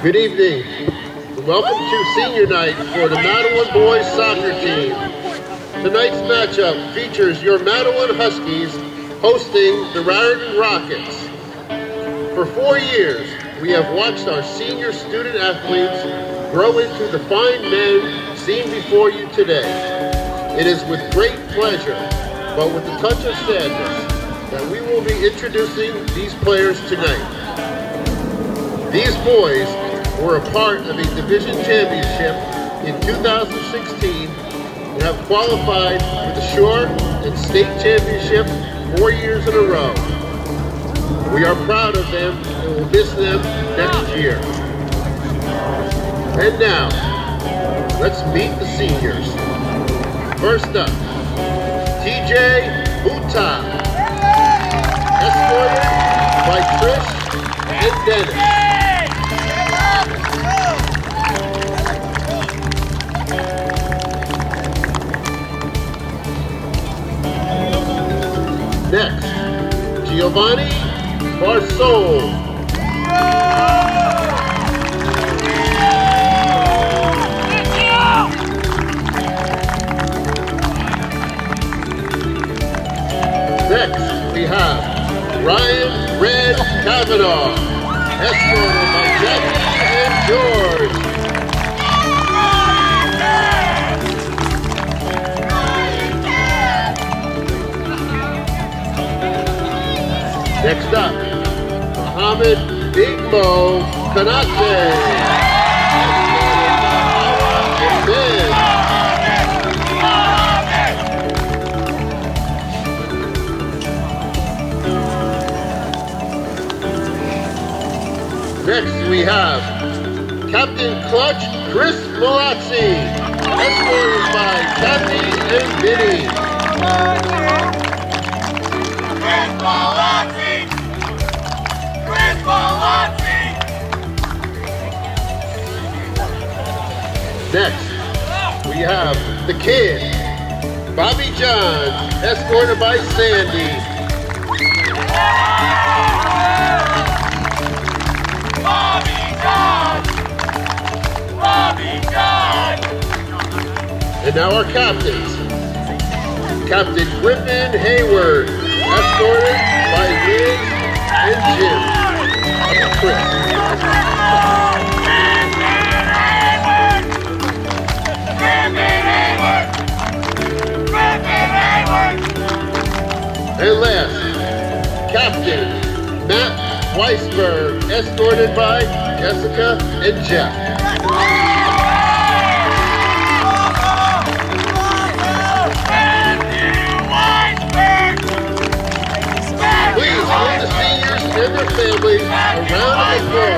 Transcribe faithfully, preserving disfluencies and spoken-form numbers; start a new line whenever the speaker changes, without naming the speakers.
Good evening. Welcome to senior night for the Matawan boys soccer team. Tonight's matchup features your Matawan Huskies hosting the Raritan Rockets. For four years, we have watched our senior student athletes grow into the fine men seen before you today. It is with great pleasure, but with a touch of sadness, that we will be introducing these players tonight. These boys were a part of a division championship in two thousand sixteen and have qualified for the Shore and State Championship four years in a row. We are proud of them and will miss them next year. And now, let's meet the seniors. First up, T J Matawan, escorted by Trish and Dennis. Next, Giovanni Barsol. Next, we have Ryan Red Kavanaugh, escorted by Jackie and George. Next up, Mohammed Big Mo Kanate. Next we have Captain Clutch Chris Malazzi, escorted by Kathy and Vinny. Chris Malazzi! Chris Malazzi! Next, we have the kid, Bobby John, escorted by Sandy. Bobby John! Bobby John! And now our captains. Captain Griffin Hayward, escorted by Liz and Jim. And Chris. And last, Captain Matt Weisberg, escorted by Jessica and Jeff. Please give the seniors and their families a round of applause.